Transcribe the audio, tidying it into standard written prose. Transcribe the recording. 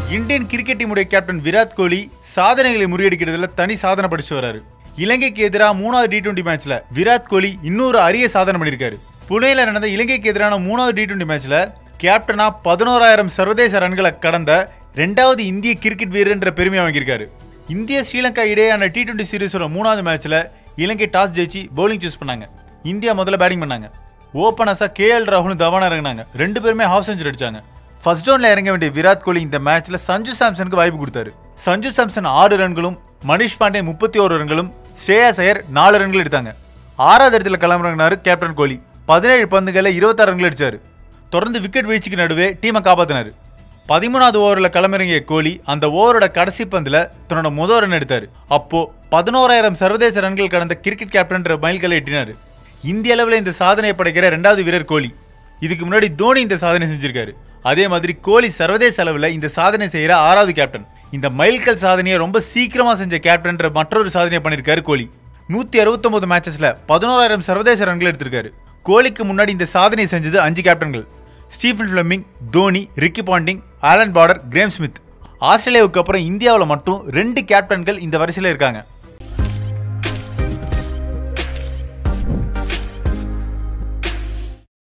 Indian cricket டீமுடைய captain Virat Kohli சாதனைகளை முறியடிக்கிறதுல தனி சாதனை படிச்சு வராரு. இலங்கைக்கு எதிராக 3வது T20 மேட்ச்ல விராட் கோலி இன்னொரு அரிய சாதனை பண்ணியிருக்காரு. புனேல நடந்த இலங்கைக்கு எதிரான 3வது T20 மேட்ச்ல கேப்டனா 11,000 சர்வதேச ரன்களை கடந்த 2வது இந்திய கிரிக்கெட் வீரர் என்ற பெருமையை வாங்கியிருக்காரு. இந்திய ஸ்ரீலங்கா இடையேயான T20 சீரிஸோட 3வது மேட்ச்ல இலங்கை டாஸ் ஜெயிச்சு பவுலிங் சூஸ் பண்ணாங்க. இந்தியா முதல்ல பேட்டிங் பண்ணாங்க. ஓபனர்ஸா KL ராகுலும் தவானா இறங்கினாங்க. ரெண்டு பேருமே ஹாஃப் செஞ்சுரி அடிச்சாங்க. ஃபர்ஸ்ட் டவுன்ல இறங்க வேண்டிய விராட் கோலி இந்த மேட்ச்ல சஞ்சு சாம்சனுக்கு வாய்ப்பு கொடுத்தாரு. சஞ்சு சாம்சன் 6 ரன்களும், மனிஷ் பாண்டே 31 ரன்களும், ஸ்ரேயாஸ் ஐயர் 4 ரன்கள் எடுத்தாங்க. 6வது இடத்துல கிளம்புறாரு கேப்டன் கோலி. 17 பந்துகளை 26 ரன்கள் அடிச்சாரு. தொடர்ந்து விக்கெட் வீழ்ச்சிக்கு நடுவே டீமை காப்பாத்தினாரு. 13வது ஓவரில் களமிறங்கிய கோலி அந்த ஓவரோட கடைசி பந்தில் தன்னோட முதல் ரன் எடுத்தார். அப்போ 11,000 சர்வதேச ரன்கள் கடந்த கிரிக்கெட் கேப்டன் மைல்கல்லை எட்டினார். இந்திய அளவில் இந்த சாதனையை படைக்கிற 2வது வீரர் கோலி. இதுக்கு முன்னாடி தோனி இந்த சாதனை செஞ்சிருக்காரு. அதே மாதிரி கோலி சர்வதேச அளவில் இந்த சாதனை செய்கிற 6வது கேப்டன். இந்த மைல்கல் சாதனையை ரொம்ப சீக்கிரமா செஞ்ச கேப்டன் மற்றொரு சாதனையை பண்ணியிருக்காரு கோலி. 169 மேட்சஸ்ல 11,000 சர்வதேச ரன்கள் எடுத்திருக்காரு. கோலிக்கு முன்னாடி இந்த சாதனையை செஞ்சது 5 கேப்டன்கள்: Stephen Fleming, Dhoni, Ricky Ponting, Allan Border, Graeme Smith. ஆஸ்திரேலியாவுக்கு அப்புறம் இந்தியாவில் மட்டும் 2 கேப்டன்கள் இந்த வரிசையில் இருக்காங்க.